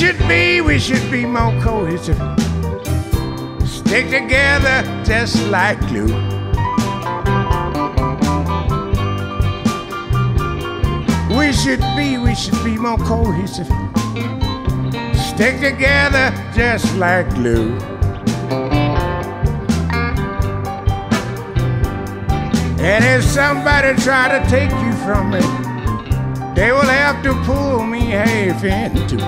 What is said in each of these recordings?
We should be more cohesive. Stick together just like glue. We should be more cohesive. Stick together just like glue. And if somebody try to take you from me, they will have to pull me half in two.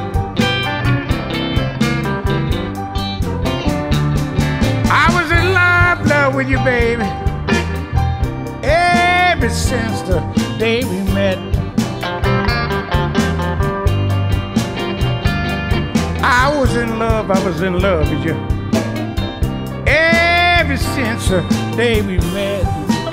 I was in love with you, baby, ever since the day we met. I was in love with you ever since the day we met.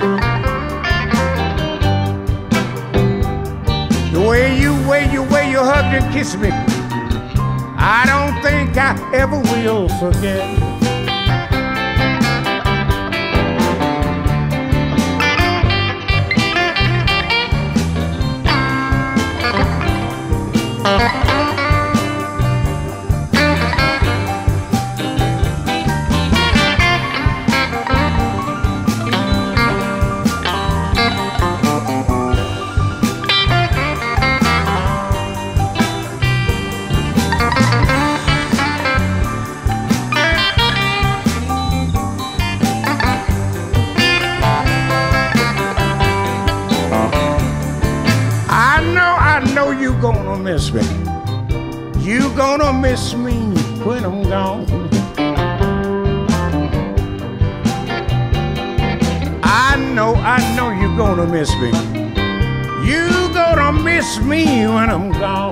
The way you hugged and kissed me, I don't think I ever will forget. You gonna miss me. You gonna miss me when I'm gone. I know you gonna miss me. You gonna miss me when I'm gone.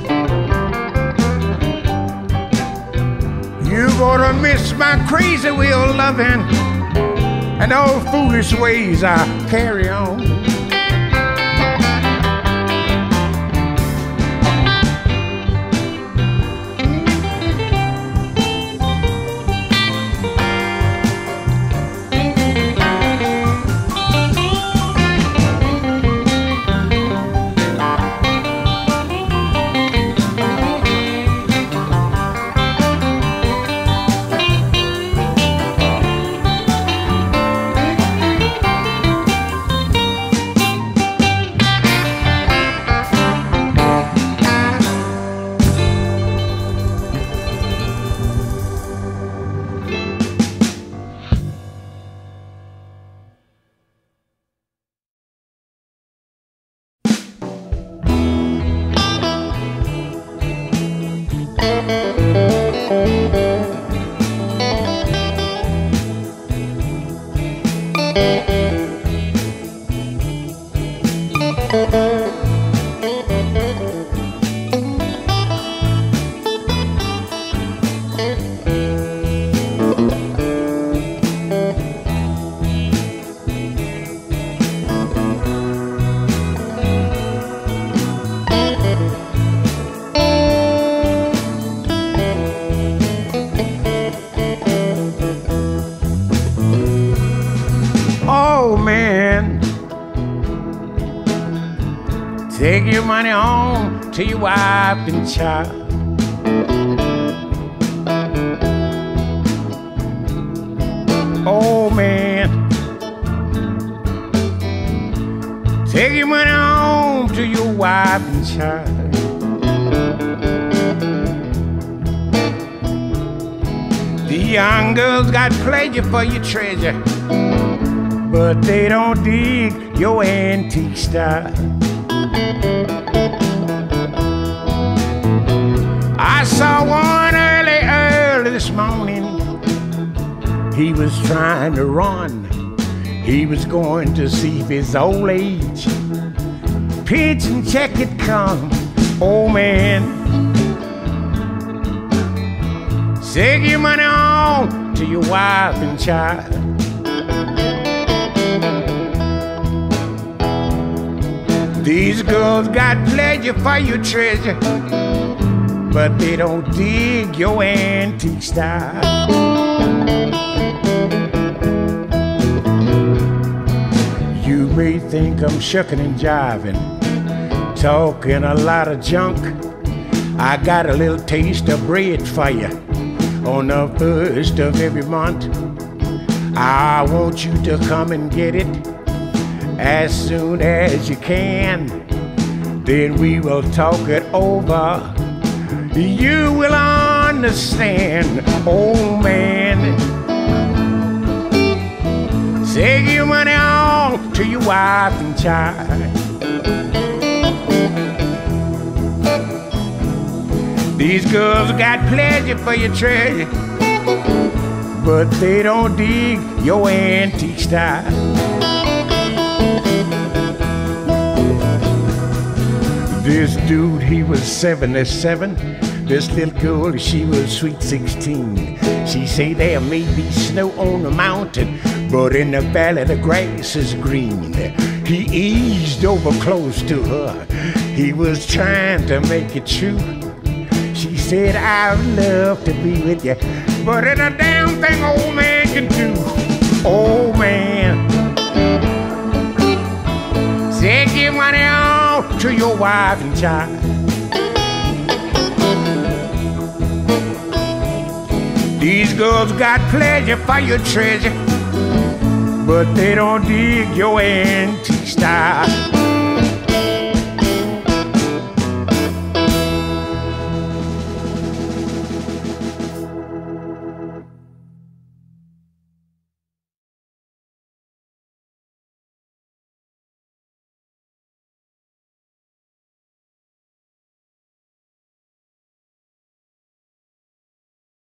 You gonna miss my crazy way of loving and all foolish ways I carry on. Take your money home to your wife and child. Oh man, take your money home to your wife and child. The young girls got pleasure for your treasure, but they don't dig your antique style. I saw one early this morning. He was trying to run. He was going to see if his old age pitch and check had come. Oh man, take your money on to your wife and child. These girls got pleasure for your treasure, but they don't dig your antique style. You may think I'm shucking and jiving, talking a lot of junk, I got a little taste of bread for you on the first of every month. I want you to come and get it as soon as you can. Then we will talk it over. You will understand, old man. Take your money on to your wife and child. These girls got pleasure for your treasure, but they don't dig your antique style. This dude, he was 77. This little girl, she was sweet 16. She say there may be snow on the mountain, but in the valley the grass is green. He eased over close to her. He was trying to make it true. She said, I'd love to be with you, but it's a damn thing old man can do. Old man, take your money out to your wife and child. These girls got pleasure for your treasure, but they don't dig your antique style.